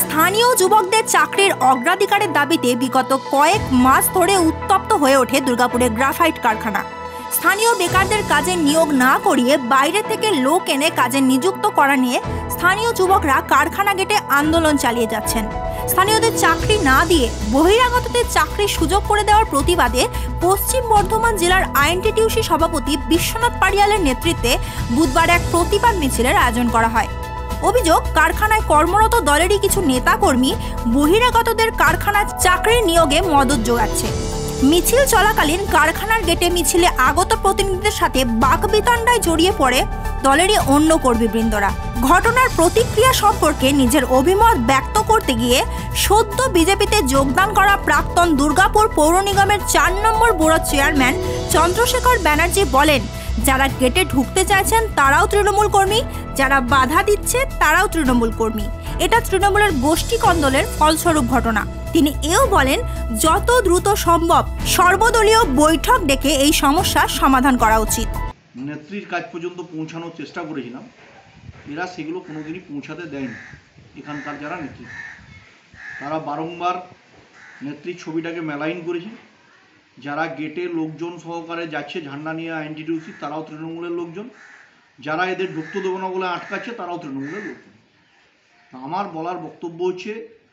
স্থানীয় যুবকদের চাকরির অগ্রাধিকারের দাবিতে বিগত কয়েক মাস ধরে উত্তপ্ত হয়ে ওঠে দুর্গাপুরের গ্রাফাইট কারখানা। স্থানীয় বেকারদের কাজে নিয়োগ না করিয়ে বাইরে থেকে লোক এনে কাজে নিযুক্ত করা নিয়ে স্থানীয় যুবকরা কারখানা গেটে আন্দোলন চালিয়ে যাচ্ছেন। স্থানীয়দের চাকরি না দিয়ে বহিরাগতদের চাকরির সুযোগ করে দেওয়ার প্রতিবাদে পশ্চিম বর্ধমান জেলার আইএনটিটিউসি সভাপতি বিশ্বনাথ পাড়িয়ালের নেতৃত্বে বুধবার এক প্রতিবাদ মিছিলের আয়োজন করা হয়। অভিযোগ, কারখানায় কর্মরত দলেরই কিছু নেতাকর্মী বহিরাগতদের কারখানার চাকরির নিয়োগে মদত জোগাচ্ছে। মিছিল চলাকালীন কারখানার গেটে মিছিলে আগত প্রতিনিধিদের সাথে বাকবিতণ্ডায় জড়িয়ে পড়ে দলেরই অন্য কর্মীবৃন্দরা। ঘটনার প্রতিক্রিয়া সম্পর্কে নিজের অভিমত ব্যক্ত করতে গিয়ে সদ্য বিজেপিতে যোগদান করা প্রাক্তন দুর্গাপুর পৌর নিগমের 4 নম্বর ব্যুরো চেয়ারম্যান চন্দ্রশেখর ব্যানার্জি বলেন, যারা গেটে ঢুকতে চাইছেন তারাও তৃণমূল কর্মী, যারা বাধা দিচ্ছে তারাও তৃণমূল কর্মী। এটা তৃণমূলের গোষ্ঠী কন্দলের ফলস্বরূপ ঘটনা। তিনি এও বলেন, যত দ্রুত সম্ভব সর্বদলীয় বৈঠক ডেকে এই সমস্যার সমাধান করা উচিত। নেত্রীর কাজ পর্যন্ত পৌঁছানোর চেষ্টা করেছিলাম, এরা সেগুলো কোনোদিনই পৌঁছাতে দেয়নি। এখানকার যারা নেত্রী তারা বারংবার নেত্রীর ছবিটাকে মেলাইন করেছে। যারা গেটে লোকজন সহকারে যাচ্ছে ঝান্ডা নিয়ে আইএনটিটিউসি, তারাও তৃণমূলের লোকজন। যারা এদের ঢুকতে দেবো না বলে আটকাচ্ছে, তারাও তৃণমূলের লোকজন। আমার বলার বক্তব্য হচ্ছে,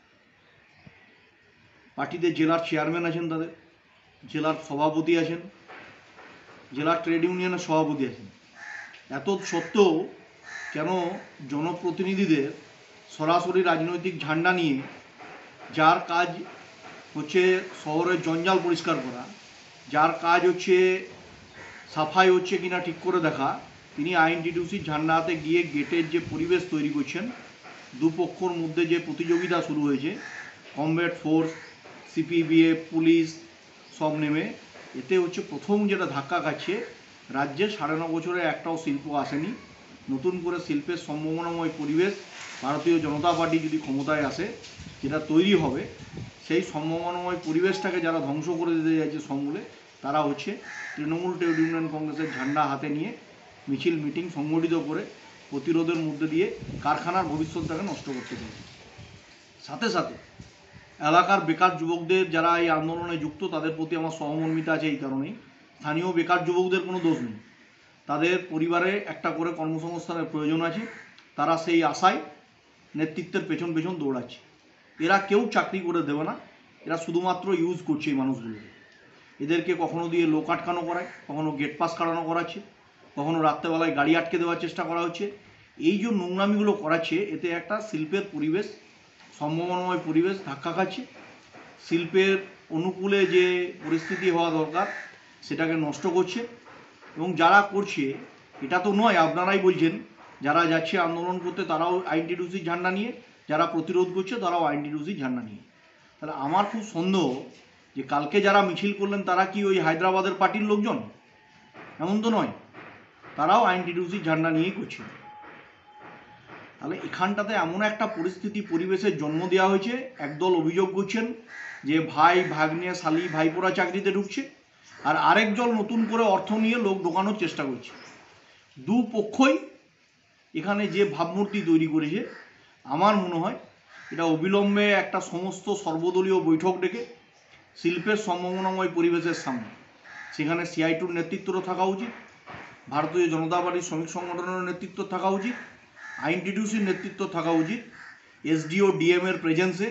পার্টিতে জেলার চেয়ারম্যান আছেন, তাদের জেলার সভাপতি আছেন, জেলার ট্রেড ইউনিয়নের সভাপতি আছেন। এত সত্ত্বেও কেন জনপ্রতিনিধিদের সরাসরি রাজনৈতিক ঝান্ডা নিয়ে, যার কাজ হচ্ছে শহরের জঞ্জাল পরিষ্কার করা, যার কাজ হচ্ছে সাফাই হচ্ছে কিনা ঠিক করে দেখা, তিনি আইএনটিটিউসির ঝান্ডা হাতে গিয়ে গেটের যে পরিবেশ তৈরি করছেন, দুপক্ষর মধ্যে যে প্রতিযোগিতা শুরু হয়েছে, কমব্যাট ফোর্স, সিপিবিএফ, পুলিশ সব নেমে, এতে হচ্ছে প্রথম যেটা ধাক্কা খাচ্ছে, রাজ্যে 9.5 বছরে একটাও শিল্প আসেনি। নতুন করে শিল্পের সম্ভাবনাময় পরিবেশ ভারতীয় জনতা পার্টি যদি ক্ষমতায় আসে, যেটা তৈরি হবে, সেই সম্ভাবনাময় পরিবেশটাকে যারা ধ্বংস করে দিতে যাচ্ছে সমূলে, তারা হচ্ছে তৃণমূল ট্রেড ইউনিয়ন কংগ্রেসের ঝান্ডা হাতে নিয়ে মিছিল মিটিং সংগঠিত করে প্রতিরোধের মধ্যে দিয়ে কারখানার ভবিষ্যৎটাকে নষ্ট করতে চাইছে। সাথে সাথে এলাকার বেকার যুবকদের যারা এই আন্দোলনে যুক্ত, তাদের প্রতি আমার সহমর্মিতা আছে। এই কারণেই স্থানীয় বেকার যুবকদের কোনো দোষ নেই, তাদের পরিবারে একটা করে কর্মসংস্থানের প্রয়োজন আছে। তারা সেই আশায় নেতৃত্বের পেছন পেছন দৌড়াচ্ছে। এরা কেউ চাকরি করে দেবে না, এরা শুধুমাত্র ইউজ করছে এই মানুষগুলোকে। এদেরকে কখনো দিয়ে লোক আটকানো করায়, কখনো গেট পাস কাটানো করাচ্ছে, কখনো রাত্রেবেলায় গাড়ি আটকে দেওয়ার চেষ্টা করা হচ্ছে। এই যে নোংরামিগুলো করাচ্ছে, এতে একটা শিল্পের পরিবেশ, সম্ভাবনাময় পরিবেশ ধাক্কা খাচ্ছে। শিল্পের অনুকূলে যে পরিস্থিতি হওয়া দরকার, সেটাকে নষ্ট করছে। এবং যারা করছে, এটা তো নয় আপনারাই বলছেন, যারা যাচ্ছে আন্দোলন করতে তারাও আইএনটিটিউসির ঝান্ডা নিয়ে, যারা প্রতিরোধ করছে তারাও আইএনটিটিউসির ঝান্ডা নিয়ে। তাহলে আমার খুব সন্দেহ যে কালকে যারা মিছিল করলেন তারা কি ওই হায়দ্রাবাদের পার্টির লোকজন? এমন তো নয়, তারাও আইএনটিটিউসির ঝান্ডা নিয়েই করছে। তাহলে এখানটাতে এমন একটা পরিস্থিতি পরিবেশের জন্ম দেওয়া হয়েছে। একদল অভিযোগ করছেন যে ভাই ভাগ্নে শালি ভাইপোরা চাকরিতে ঢুকছে, আর আরেকজন নতুন করে অর্থ নিয়ে লোক ঢোকানোর চেষ্টা করছে। দুপক্ষই এখানে যে ভাবমূর্তি তৈরি করেছে, আমার মনে হয় এটা অবিলম্বে একটা সমস্ত সর্বদলীয় বৈঠক ডেকে শিল্পের সম্ভাবনাময় পরিবেশের সামনে, সেখানে সিআইটুর নেতৃত্বও থাকা উচিত, ভারতীয় জনতা পার্টির শ্রমিক সংগঠনের নেতৃত্ব থাকা উচিত, আইএনটিটিউসির নেতৃত্ব থাকা উচিত, এসডিও ডিএমের প্রেজেন্সে,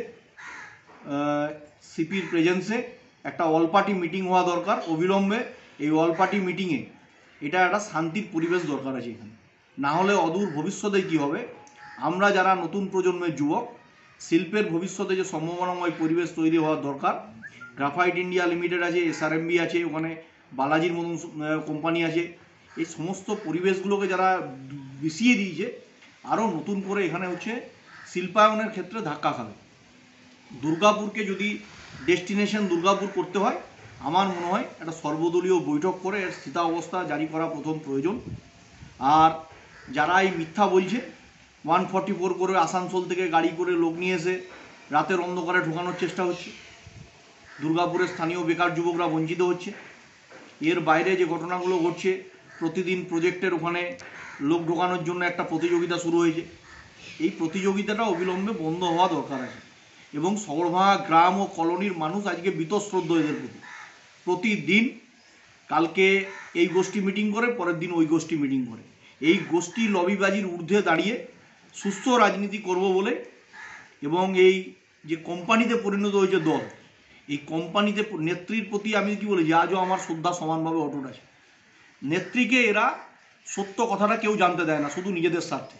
সিপির প্রেজেন্সে একটা অল পার্টি মিটিং হওয়া দরকার অবিলম্বে। এই অল পার্টি মিটিংয়ে এটা একটা শান্তির পরিবেশ দরকার আছে এখানে। না হলে অদূর ভবিষ্যতে কী হবে, আমরা যারা নতুন প্রজন্মের যুবক, শিল্পের ভবিষ্যতে যে সম্ভাবনাময় পরিবেশ তৈরি হওয়ার দরকার, গ্রাফাইট ইন্ডিয়া লিমিটেড আছে, এসআরএমবি আছে, ওখানে বালাজির মতন কোম্পানি আছে, এই সমস্ত পরিবেশগুলোকে যারা বিষিয়ে দিয়েছে, আরও নতুন করে এখানে হচ্ছে শিল্পায়নের ক্ষেত্রে ধাক্কা খাবে। দুর্গাপুরকে যদি ডেস্টিনেশন দুর্গাপুর করতে হয়, আমার মনে হয় একটা সর্বদলীয় বৈঠক করে এর স্থিতাবস্থা জারি করা প্রথম প্রয়োজন। আর যারা এই মিথ্যা বলছে, 144 করে আসানসোল থেকে গাড়ি করে লোক নিয়ে এসে রাতের অন্ধকারে ঢোকানোর চেষ্টা হচ্ছে, দুর্গাপুরের স্থানীয় বেকার যুবকরা বঞ্চিত হচ্ছে। এর বাইরে যে ঘটনাগুলো ঘটছে, প্রতিদিন প্রজেক্টের ওখানে লোক ঢোকানোর জন্য একটা প্রতিযোগিতা শুরু হয়েছে। এই প্রতিযোগিতাটা অবিলম্বে বন্ধ হওয়া দরকার আছে এবং শহরভাঙা গ্রাম ও কলোনির মানুষ আজকে বীতশ্রদ্ধ এদের প্রতি। প্রতিদিন কালকে এই গোষ্ঠী মিটিং করে, পরের দিন ওই গোষ্ঠী মিটিং করে। এই গোষ্ঠী লবিবাজির ঊর্ধ্বে দাঁড়িয়ে সুস্থ রাজনীতি করব বলে এবং এই যে কোম্পানিতে পরিণত হয়েছে দল, এই কোম্পানিতে নেত্রীর প্রতি আমি কি বলি যে আজও আমার শ্রদ্ধা সমানভাবে অটুট আছে। নেত্রীকে এরা সত্য কথাটা কেউ জানতে দেয় না, শুধু নিজেদের স্বার্থে।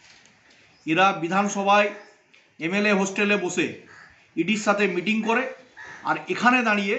এরা বিধানসভায় এমএলএ হোস্টেলে বসে ইডির সাথে মিটিং করে আর এখানে দাঁড়িয়ে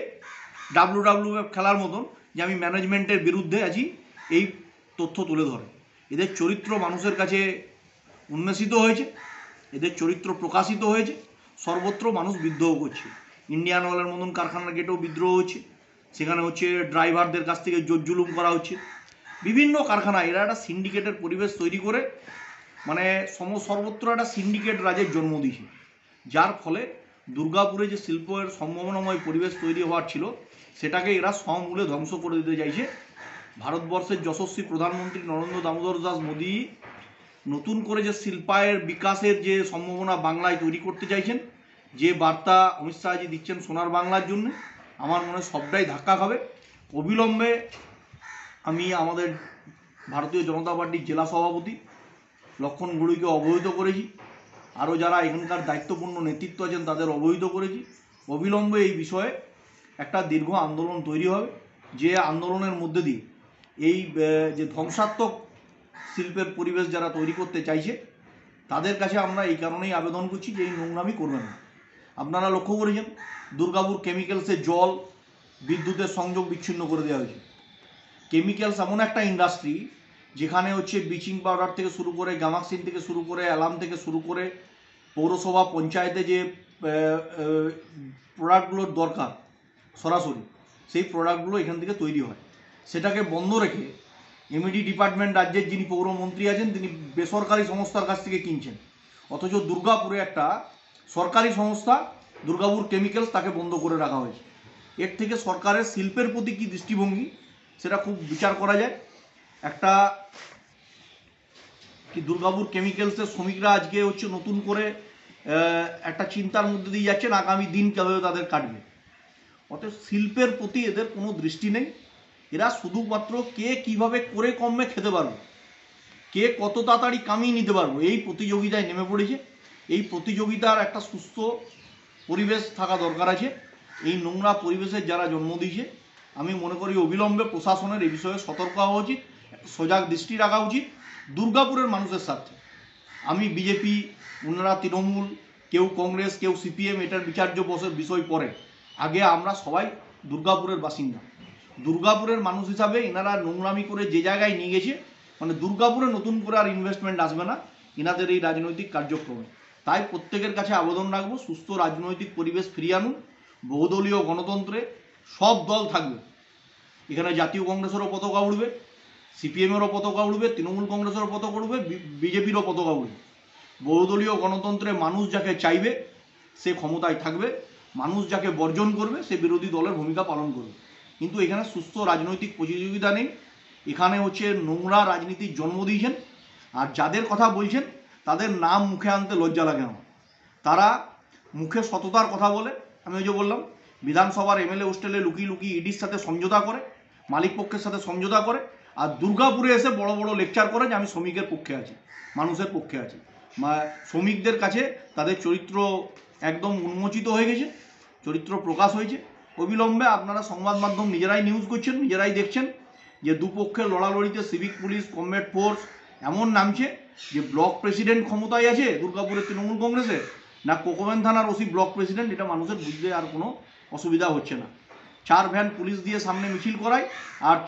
WWF খেলার মতন যে আমি ম্যানেজমেন্টের বিরুদ্ধে আছি এই তথ্য তুলে ধরে। এদের চরিত্র মানুষের কাছে উন্মেষিত হয়েছে, এদের চরিত্র প্রকাশিত হয়েছে, সর্বত্র মানুষ বিদ্রোহ করছে। ইন্ডিয়ান অয়েলের মতন কারখানার গেটেও বিদ্রোহ হচ্ছে, সেখানে হচ্ছে ড্রাইভারদের কাছ থেকে জোর জুলুম করা হচ্ছে। বিভিন্ন কারখানায় এরা একটা সিন্ডিকেটের পরিবেশ তৈরি করে মানে সর্বত্র একটা সিন্ডিকেট রাজের জন্ম দিয়েছে, যার ফলে দুর্গাপুরে যে শিল্পের সম্ভাবনাময় পরিবেশ তৈরি হওয়ার ছিল সেটাকে এরা সমূলে ধ্বংস করে দিতে চাইছে। ভারতবর্ষের যশস্বী প্রধানমন্ত্রী নরেন্দ্র দামোদর দাস মোদী নতুন করে যে শিল্পায়ের বিকাশের যে সম্ভাবনা বাংলায় তৈরি করতে চাইছেন, যে বার্তা অমিত শাহজি দিচ্ছেন সোনার বাংলার জন্য, আমার মনে হয় সবটাই ধাক্কা খাবে। অবিলম্বে আমি আমাদের ভারতীয় জনতা পার্টির জেলা সভাপতি লক্ষণ গুড়িকে অবহিত করেছি, আরও যারা এখানকার দায়িত্বপূর্ণ নেতৃত্ব আছেন তাদের অবহিত করেছি। অবিলম্বে এই বিষয়ে একটা দীর্ঘ আন্দোলন তৈরি হবে, যে আন্দোলনের মধ্যে দিয়ে এই যে ধ্বংসাত্মক শিল্পের পরিবেশ যারা তৈরি করতে চাইছে তাদের কাছে আমরা এই কারণেই আবেদন করছি যে এই নোংরামি করবেন না। আপনারা লক্ষ্য করেছেন দুর্গাপুর কেমিক্যালসের জল বিদ্যুতের সংযোগ বিচ্ছিন্ন করে দেওয়া হয়েছে। কেমিক্যালস এমন একটা ইন্ডাস্ট্রি যেখানে হচ্ছে ব্লিচিং পাউডার থেকে শুরু করে গ্যামাক্সিন থেকে শুরু করে অ্যালার্ম থেকে শুরু করে পৌরসভা পঞ্চায়েতে যে প্রোডাক্টগুলোর দরকার সরাসরি সেই প্রোডাক্টগুলো এখান থেকে তৈরি হয়। সেটাকে বন্ধ রেখে এমইডি ডিপার্টমেন্ট রাজ্যের যিনি পৌরমন্ত্রী আছেন তিনি বেসরকারি সংস্থার কাছ থেকে কিনছেন, অথচ দুর্গাপুরে একটা সরকারি সংস্থা দুর্গাপুর কেমিক্যালস তাকে বন্ধ করে রাখা হয়েছে। এর থেকে সরকারের শিল্পের প্রতি কী দৃষ্টিভঙ্গি সেটা খুব বিচার করা যায়। একটা কি দুর্গাপুর কেমিক্যালসের শ্রমিকরা আজকে হচ্ছে নতুন করে একটা চিন্তার মধ্যে দিয়ে যাচ্ছেন আগামী দিন কীভাবে তাদের কাটবে। অতএব শিল্পের প্রতি এদের কোনো দৃষ্টি নেই। এরা শুধুমাত্র কে কিভাবে করে কমে খেতে পারবে, কে কত তাড়াতাড়ি কামিয়ে নিতে পারবো এই প্রতিযোগিতায় নেমে পড়েছে। এই প্রতিযোগিতার একটা সুস্থ পরিবেশ থাকা দরকার আছে। এই নোংরা পরিবেশের যারা জন্ম দিয়েছে আমি মনে করি অবিলম্বে প্রশাসনের এই বিষয়ে সতর্ক হওয়া উচিত, সজাগ দৃষ্টি রাখা উচিত দুর্গাপুরের মানুষের স্বার্থে। আমি বিজেপি, ওনারা তৃণমূল, কেউ কংগ্রেস, কেউ সিপিএম, এটার বিচার্য বিষয় পরে। আগে আমরা সবাই দুর্গাপুরের বাসিন্দা, দুর্গাপুরের মানুষ হিসাবে এনারা নোংরামি করে যে জায়গায় নিয়ে গেছে মানে দুর্গাপুরে নতুন করে আর ইনভেস্টমেন্ট আসবে না এনাদের এই রাজনৈতিক কার্যক্রমে। তাই প্রত্যেকের কাছে আবেদন রাখবো সুস্থ রাজনৈতিক পরিবেশ ফিরিয়ে আনুন। বহুদলীয় গণতন্ত্রে সব দল থাকবে, এখানে জাতীয় কংগ্রেসেরও পতাকা উঠবে, সিপিএমেরও পতাকা উঠবে, তৃণমূল কংগ্রেসেরও পতাকা উঠবে, বিজেপিরও পতাকা উঠবে। বহুদলীয় গণতন্ত্রে মানুষ যাকে চাইবে সে ক্ষমতায় থাকবে, মানুষ যাকে বর্জন করবে সে বিরোধী দলের ভূমিকা পালন করবে। কিন্তু এখানে সুস্থ রাজনৈতিক প্রতিযোগিতা নেই, এখানে হচ্ছে নোংরা রাজনীতির জন্ম দিয়েছেন। আর যাদের কথা বলছেন তাদের নাম মুখে আনতে লজ্জা লাগে না, তারা মুখে সততার কথা বলে। আমি ওই যে বললাম বিধানসভার এমএলএ হোস্টেলে লুকিয়ে লুকিয়ে ইডির সাথে সমঝোতা করে, মালিক পক্ষের সাথে সমঝোতা করে, আর দুর্গাপুরে এসে বড় বড় লেকচার করে যে আমি শ্রমিকের পক্ষে আছি, মানুষের পক্ষে আছি। শ্রমিকদের কাছে তাদের চরিত্র একদম উন্মোচিত হয়ে গেছে, চরিত্র প্রকাশ হয়েছে। অবিলম্বে আপনারা সংবাদ মাধ্যম নিজেরাই নিউজ করছেন, নিজেরাই দেখছেন যে দুপক্ষের লড়ালড়িতে সিভিক পুলিশ, কমব্যাট ফোর্স এমন নামছে যে ব্লক প্রেসিডেন্ট ক্ষমতায় আছে দুর্গাপুরের তৃণমূল কংগ্রেসের, না কোকোমেন থানার ওসি ব্লক প্রেসিডেন্ট, এটা মানুষের বুঝতে আর কোনো অসুবিধা হচ্ছে না। 4 ভ্যান পুলিশ দিয়ে সামনে মিছিল করায় আর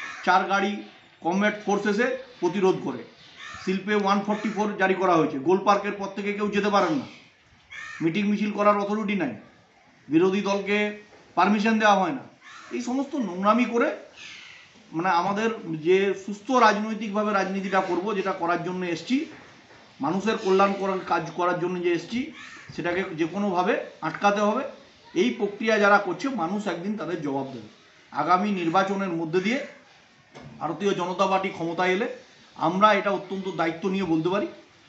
4 গাড়ি কমব্যাট ফোর্স এসে প্রতিরোধ করে। শিল্পে 144 জারি করা হয়েছে, গোল পার্কের পর থেকে কেউ যেতে পারেন না, মিটিং মিছিল করার অথরিটি নাই, বিরোধী দলকে পারমিশন দেওয়া হয় না। এই সমস্ত নোংরামি করে মানে আমাদের যে সুস্থ রাজনৈতিকভাবে রাজনীতিটা করব, যেটা করার জন্য এসছি, মানুষের কল্যাণ করার কাজ করার জন্য যে এসছি, সেটাকে যে কোনোভাবে আটকাতে হবে। এই প্রক্রিয়া যারা করছে মানুষ একদিন তাদের জবাব দেবে। আগামী নির্বাচনের মধ্যে দিয়ে ভারতীয় জনতা পার্টি ক্ষমতায় এলে আমরা এটা অত্যন্ত দায়িত্ব নিয়ে বলতে পারি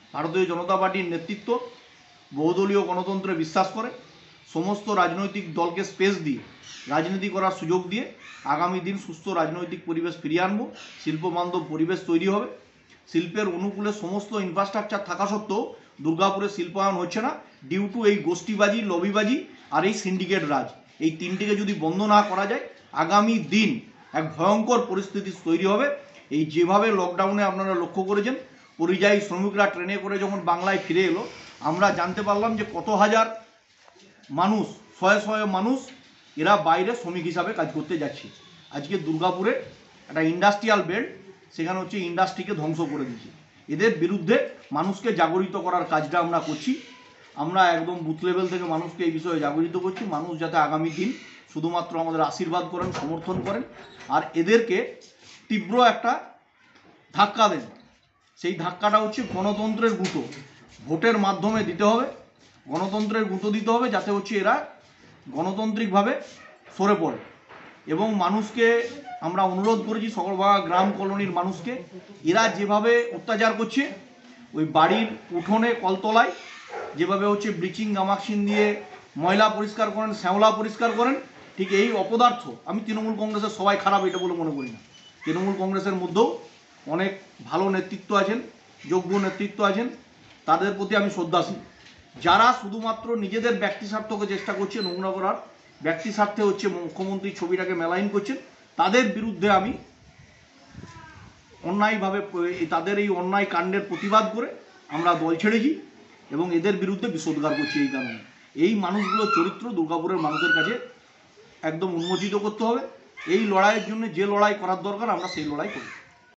ভারতীয় জনতা পার্টির নেতৃত্ব বহুদলীয় গণতন্ত্রে বিশ্বাস করে। সমস্ত রাজনৈতিক দলকে স্পেস দিয়ে রাজনীতি করার সুযোগ দিয়ে আগামী দিন সুস্থ রাজনৈতিক পরিবেশ ফিরিয়ে আনবো। শিল্পবান্ধব পরিবেশ তৈরি হবে। শিল্পের অনুকূলে সমস্ত ইনফ্রাস্ট্রাকচার থাকা সত্ত্বেও দুর্গাপুরে শিল্পায়ন হচ্ছে না ডিউ টু এই গোষ্ঠীবাজি, লবিবাজি আর এই সিন্ডিকেট রাজ। এই তিনটিকে যদি বন্ধ না করা যায় আগামী দিন এক ভয়ঙ্কর পরিস্থিতি তৈরি হবে। এই যেভাবে লকডাউনে আপনারা লক্ষ্য করেছেন, পরিযায়ী শ্রমিকরা ট্রেনে করে যখন বাংলায় ফিরে এলো, আমরা জানতে পারলাম যে কত হাজার মানুষ, শয়ে শয়ে মানুষ এরা বাইরে শ্রমিক হিসাবে কাজ করতে যাচ্ছে। আজকে দুর্গাপুরে একটা ইন্ডাস্ট্রিয়াল বেল্ট, সেখানে হচ্ছে ইন্ডাস্ট্রিকে ধ্বংস করে দিচ্ছে। এদের বিরুদ্ধে মানুষকে জাগরিত করার কাজটা আমরা করছি। আমরা একদম বুথ লেভেল থেকে মানুষকে এই বিষয়ে জাগরিত করছি। মানুষ যাতে আগামী দিন শুধুমাত্র আমাদের আশীর্বাদ করেন, সমর্থন করেন আর এদেরকে তীব্র একটা ধাক্কা দেন। সেই ধাক্কাটা হচ্ছে গণতন্ত্রের গুঁতো ভোটের মাধ্যমে দিতে হবে। গণতন্ত্রের গুঁতো দিতে হবে যাতে হচ্ছে এরা গণতান্ত্রিকভাবে সরে পড়ে। এবং মানুষকে আমরা অনুরোধ করেছি, সকলবাগা গ্রাম কলোনির মানুষকে, এরা যেভাবে অত্যাচার করছে, ওই বাড়ির উঠোনে কলতলায় যেভাবে হচ্ছে ব্লিচিং গামাক্সিন দিয়ে ময়লা পরিষ্কার করেন, শ্যাওলা পরিষ্কার করেন, ঠিক এই অপদার্থ, আমি তৃণমূল কংগ্রেসের সবাই খারাপ এটা বলে মনে করি না। তৃণমূল কংগ্রেসের মধ্যেও অনেক ভালো নেতৃত্ব আছেন, যোগ্য নেতৃত্ব আছেন, তাদের প্রতি আমি শ্রদ্ধাশীল। যারা শুধুমাত্র নিজেদের ব্যক্তি স্বার্থকে চেষ্টা করছে নোংরা করার, ব্যক্তি স্বার্থে হচ্ছে মুখ্যমন্ত্রীর ছবিটাকে মেলাইন করছেন, তাদের বিরুদ্ধে আমি অন্যায়ভাবে তাদের এই অন্যায় কাণ্ডের প্রতিবাদ করে আমরা দল ছেড়েছি এবং এদের বিরুদ্ধে বিষোদ্গার করছি। এই কারণে এই মানুষগুলোর চরিত্র দুর্গাপুরের মানুষের কাছে একদম উন্মোচিত করতে হবে। এই লড়াইয়ের জন্য যে লড়াই করার দরকার আমরা সেই লড়াই করি।